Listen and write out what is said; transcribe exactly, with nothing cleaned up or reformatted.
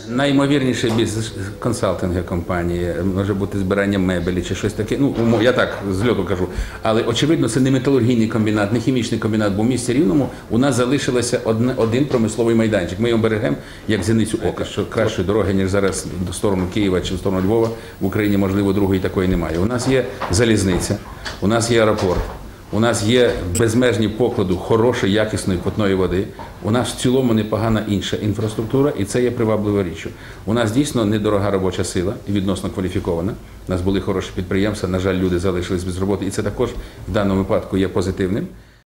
Наймовірніше бізнес-консалтинги компанії, може бути збирання мебелі чи щось таке. Ну, я так з льоту кажу. Але, очевидно, це не металургійний комбінат, не хімічний комбінат, бо в місті Рівному у нас залишилося одне, один промисловий майданчик. Ми його берегемо як зіницю ока, що кращої дороги, ніж зараз до сторону Києва чи в сторону Львова, в Україні, можливо, другої такої немає. У нас є залізниця, у нас є аеропорт. У нас є безмежні поклади хорошої, якісної питної води. У нас в цілому непогана інша інфраструктура, і це є привабливою річчю. У нас дійсно недорога робоча сила і відносно кваліфікована. У нас були хороші підприємства, на жаль, люди залишились без роботи, і це також в даному випадку є позитивним.